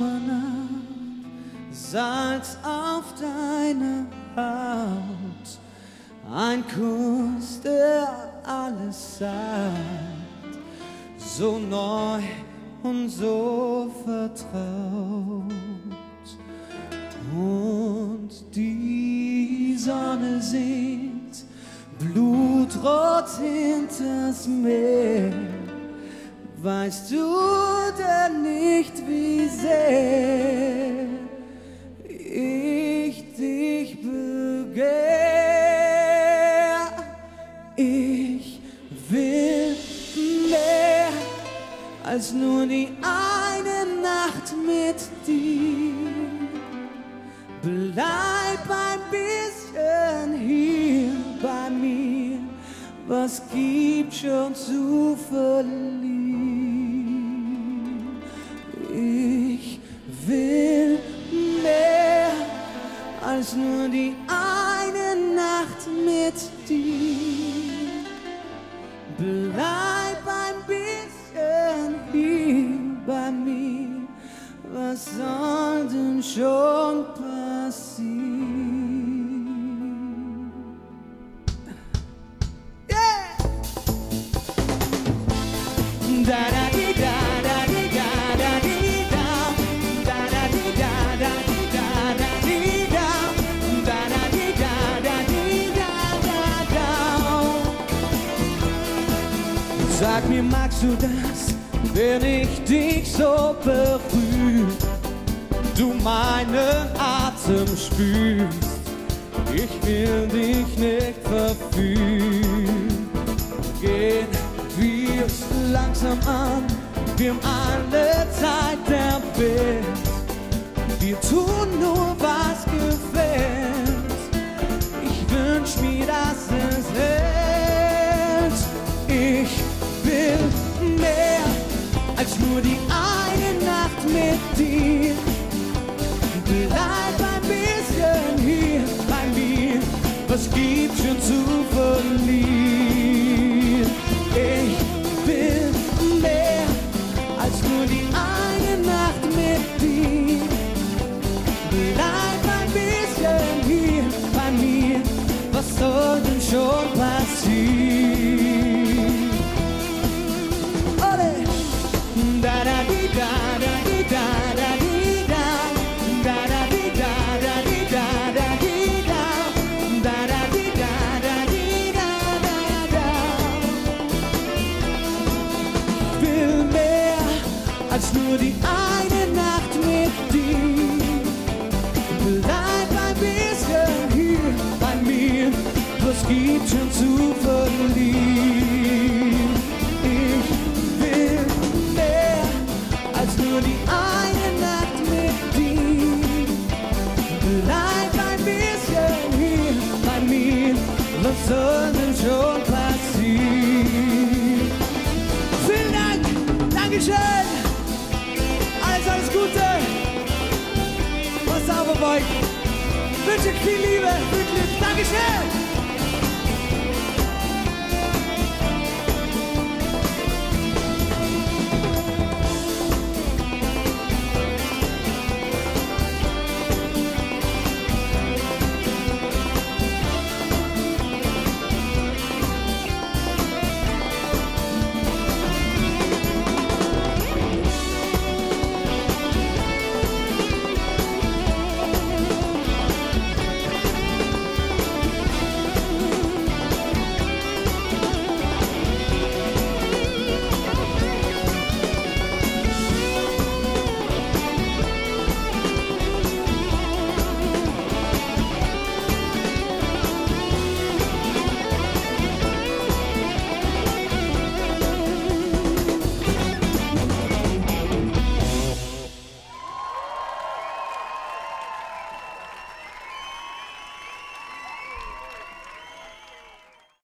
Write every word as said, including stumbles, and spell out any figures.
Sommernacht, Salz auf deine Haut, ein Kuss, der alles sagt, so neu und so vertraut. Und die Sonne sinkt blutrot hinters Meer. Weißt du denn nicht, wie sehr ich dich begehr? Ich will mehr als nur die eine Nacht mit dir. Bleib ein bisschen hier bei mir, was gibt schon zu verlieren? Ich will mehr als nur die eine Nacht mit dir. Bleib ein bisschen hier bei mir, was soll denn schon passieren? Yeah! Da da di da da di da da di da da da di da da di da da di da da da di da da di da da da. Sag mir, magst du das, wenn ich dich so berühre, du meinen Atem spürst? Ich will dich nicht verführen. Gehen wir langsam an, wir haben alle Zeit der Welt. Wir tun nur, was gefällt. Ich wünsch mir, dass es hält. Ich will mehr als nur die eine Nacht mit dir. Bleib ein bisschen hier bei mir, was gibt's schon zu verlieren? Ich will mehr als nur die eine Nacht mit dir. Bleib ein bisschen hier bei mir, was soll denn schon passieren? Ole! Da da di da da di da da di da da da di da da di da da di da da da di da da di da da da. Ich will mehr als nur die eine Nacht mit dir. Bleib ein bisschen hier bei mir, was gibt's schon zu verlieren? Ich will mehr als nur die eine Nacht mit dir. Bleib ein bisschen hier bei mir, was soll denn schon passieren? Vielen Dank, Dankeschön, alles, alles Gute, was auf euch, wünsche viel Liebe, viel Glück, Dankeschön.